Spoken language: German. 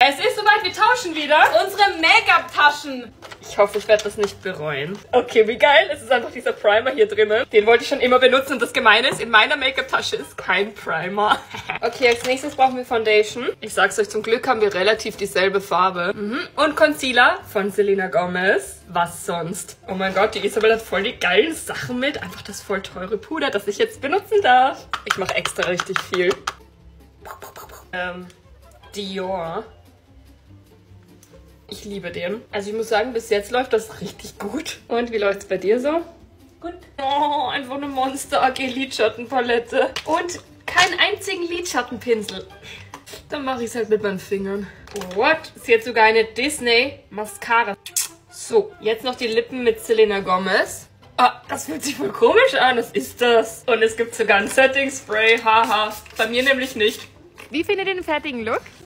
Es ist soweit, wir tauschen wieder unsere Make-up-Taschen. Ich hoffe, ich werde das nicht bereuen. Okay, wie geil. Es ist einfach dieser Primer hier drinnen. Den wollte ich schon immer benutzen. Und das Gemeine ist, in meiner Make-up-Tasche ist kein Primer. Okay, als nächstes brauchen wir Foundation. Ich sag's euch, zum Glück haben wir relativ dieselbe Farbe. Und Concealer von Selena Gomez. Was sonst? Oh mein Gott, die Isabel hat voll die geilen Sachen mit. Einfach das voll teure Puder, das ich jetzt benutzen darf. Ich mache extra richtig viel. Dior. Ich liebe den. Also ich muss sagen, bis jetzt läuft das richtig gut. Und wie läuft es bei dir so? Gut. Oh, einfach eine Monster AG Lidschattenpalette. Und keinen einzigen Lidschattenpinsel. Dann mache ich es halt mit meinen Fingern. What? Sie hat sogar eine Disney Mascara. So, jetzt noch die Lippen mit Selena Gomez. Ah, das fühlt sich voll komisch an. Was ist das? Und es gibt sogar ein Setting Spray. Haha. Bei mir nämlich nicht. Wie findet ihr den fertigen Look?